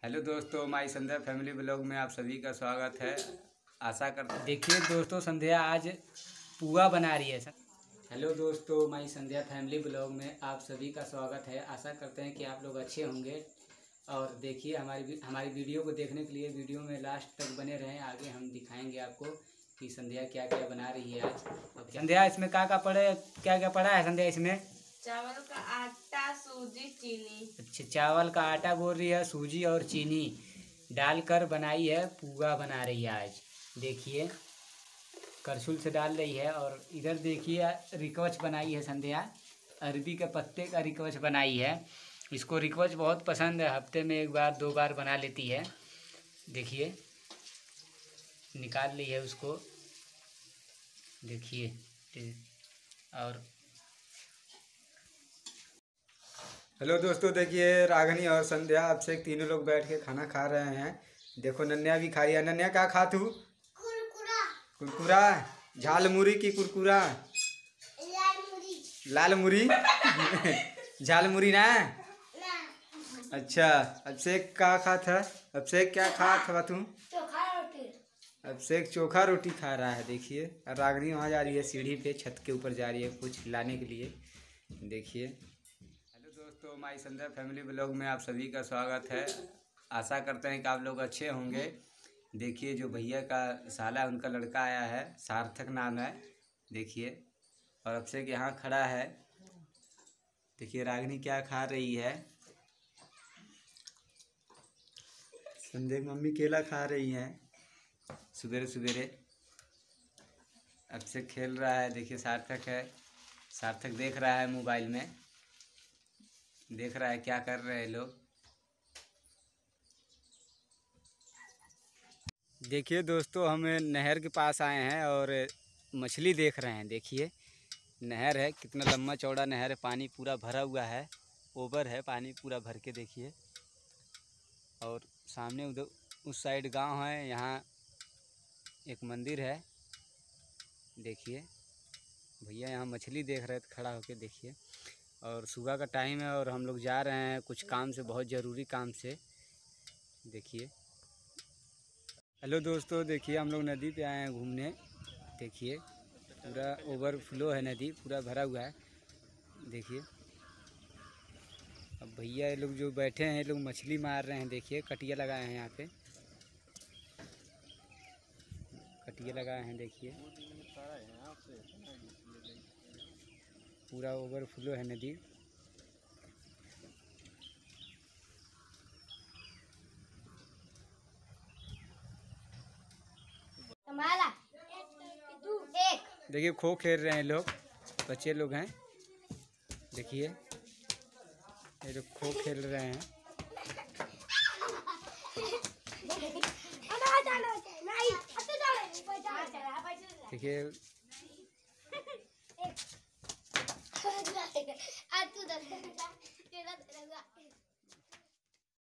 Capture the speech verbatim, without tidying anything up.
Hello दोस्तों, माई संध्या family blog में आप सभी का स्वागत है। आशा करते देखिए दोस्तों, संध्या आज पुआ बना रही है। हेलो दोस्तों, माई संध्या फैमिली ब्लॉग में आप सभी का स्वागत है। आशा करते हैं कि आप लोग अच्छे होंगे और देखिए हमारी हमारी वीडियो को देखने के लिए वीडियो में लास्ट तक बने रहें। आगे हम दिखाएंगे आपको कि संध्या क्या क्या बना रही है आज। अब संध्या इसमें क्या क्या पड़े क्या क्या पड़ा है संध्या इसमें? चावल का आटा, सूजी, चीनी। अच्छा, चावल का आटा बोल रही है, सूजी और चीनी डालकर बनाई है, पुआ बना रही है आज। देखिए करछुल से डाल रही है। और इधर देखिए रिकवच बनाई है संध्या, अरबी के पत्ते का रिकवच बनाई है। इसको रिकवच बहुत पसंद है, हफ्ते में एक बार दो बार बना लेती है। देखिए निकाल ली है उसको, देखिए। और हेलो दोस्तों, देखिए रागनी और संध्या अभिषेक तीनों लोग बैठ के खाना खा रहे हैं। देखो नन्या भी खा रही है। नन्या क्या खा तू? कुरकुरा। कुरकुरा? झाल मुरी की कुरकुरा? लाल मुरी। लाल मुरी? झाल मुरी ना? ना। अच्छा, अभिषेक क्या खा था? अभिषेक क्या खा था तू? चोखा रोटी। अभिषेक चोखा रोटी खा रहा है। देखिए रागनी वहाँ जा रही है, सीढ़ी पे छत के ऊपर जा रही है कुछ लाने के लिए। देखिए दोस्तों, माई संध्या फैमिली ब्लॉग में आप सभी का स्वागत है। आशा करते हैं कि आप लोग अच्छे होंगे। देखिए जो भैया का साला उनका लड़का आया है, सार्थक नाम है। देखिए और अभिषेक यहाँ खड़ा है। देखिए रागिनी क्या खा रही है। संध्या की मम्मी केला खा रही है सवेरे सवेरे। अभिषेक खेल रहा है। देखिए सार्थक है, सार्थक देख रहा है मोबाइल में, देख रहा है क्या कर रहे हैं लोग। देखिए दोस्तों, हम नहर के पास आए हैं और मछली देख रहे हैं। देखिए नहर है, कितना लंबा चौड़ा नहर है, पानी पूरा भरा हुआ है, ओवर है पानी पूरा भर के। देखिए और सामने उधर उस साइड गांव है, यहाँ एक मंदिर है। देखिए भैया यहाँ मछली देख रहे थे खड़ा होके। देखिए और सुबह का टाइम है और हम लोग जा रहे हैं कुछ काम से, बहुत ज़रूरी काम से। देखिए हेलो दोस्तों, देखिए हम लोग नदी पे आए हैं घूमने। देखिए पूरा ओवरफ्लो है, नदी पूरा भरा हुआ है। देखिए अब भैया ये लोग जो बैठे हैं, ये लोग मछली मार रहे हैं। देखिए कटिया लगाए हैं, यहाँ पे कटिया लगाए हैं। देखिए पूरा ओवरफ्लो है नदी। देखिए खो खेल रहे हैं लोग, बच्चे लोग हैं। देखिए ये लोग खो खेल रहे हैं। देखिए